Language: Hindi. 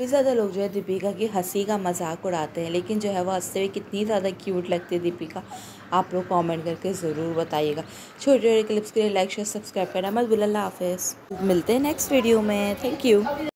ज़्यादा लोग जो है दीपिका की हंसी का मजाक उड़ाते हैं, लेकिन जो है वो हंसते हुए कितनी ज़्यादा क्यूट लगती है दीपिका। आप लोग कमेंट करके ज़रूर बताइएगा। छोटे छोटे क्लिप्स के लिए लाइक शेयर सब्सक्राइब करना मत भूलिए। अल्लाह हाफिज़, मिलते हैं नेक्स्ट वीडियो में। Thank you.